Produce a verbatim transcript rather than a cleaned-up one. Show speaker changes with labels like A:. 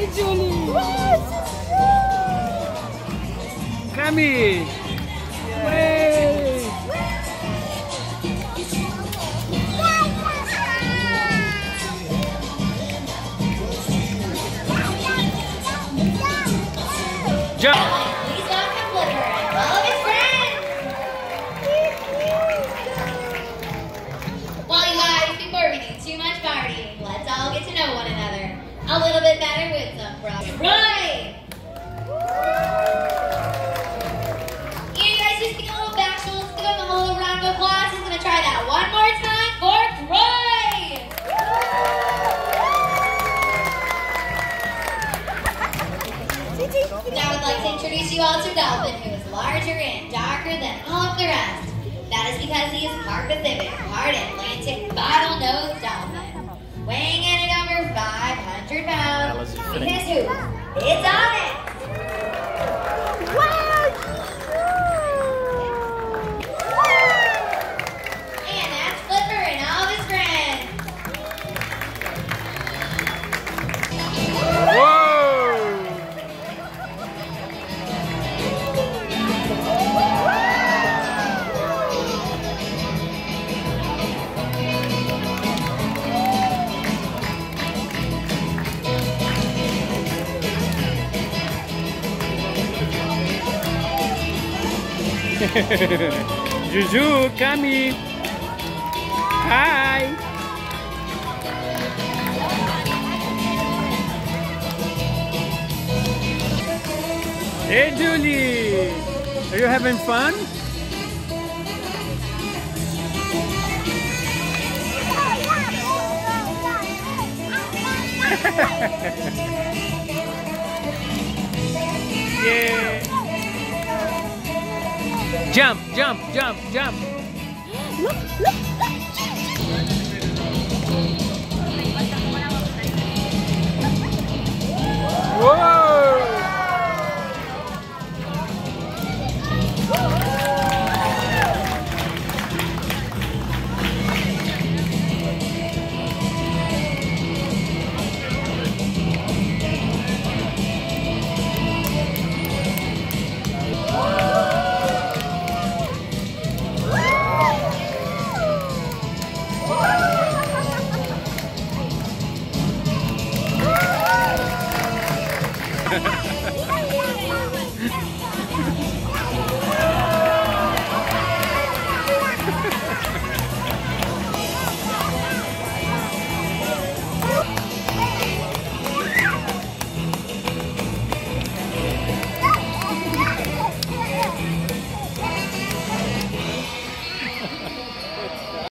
A: Julie! Kami! Way! Jump!
B: Please welcome Flipper and all of his friends! Well, you guys, before we do too much partying, let's all get to know one another a little bit better with some from Roy! Yeah, you guys just give a little back, so let's give him a little round of applause. He's gonna try that one more time for Troy! Now I'd like to introduce you all to Dolphin, who is larger and darker than all of the rest. That is because he is part Pacific, part Atlantic, bottlenose dolphin. Weighing in at over five hundred pounds. And guess who? It's Onyx! And that's Flipper and all of his friends.
A: Juju, Kami. Hi. Hey, Julie. Are you having fun? Yeah. Jump, jump, jump, jump.
C: Look, look.